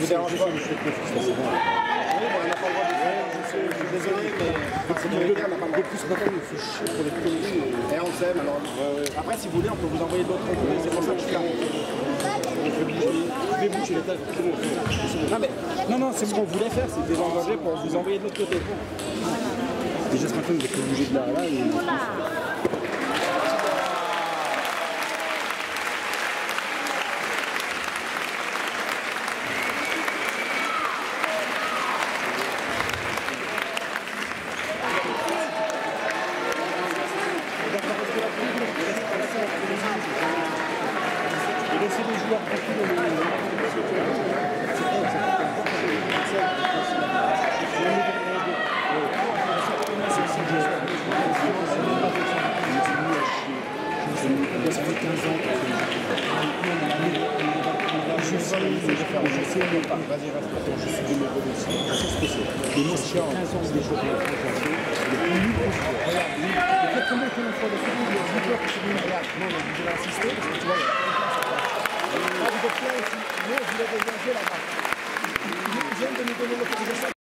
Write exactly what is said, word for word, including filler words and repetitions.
vous dérange pas. Oui, mais on n'a pas le droit de faire. Je suis désolé, mais par sécurité, on n'a pas le droit. Depuis ce matin, il me fait chier pour les conneries. Et on sait, alors. Après, si vous voulez, on peut vous envoyer d'autres contenus. C'est pour ça que je suis là. Je vais boucher l'étage. Non, mais, non, non, c'est ce qu'on voulait faire, c'est désengager pour vous envoyer de l'autre côté. Déjà ce matin, vous êtes obligé de là, là. Et... Et laisser les joueurs tranquilles. Ça fait quinze ans que je sais, je sais même pas. Vas-y, reste. Je suis numéro deux. Je sais ce que c'est. Et moi, ça fait quinze ans que je joue à la France. Le plus nul possible. Regarde, lui, il fait combien de fois de football? Il y a dix joueurs qui sont venus. Regarde, non, mais vous devez insister parce que tu vois, il y a plein de place. Ah, vous êtes là aussi. Moi, je voulais dégager là-bas. Ils viennent de nous donner l'autorisation.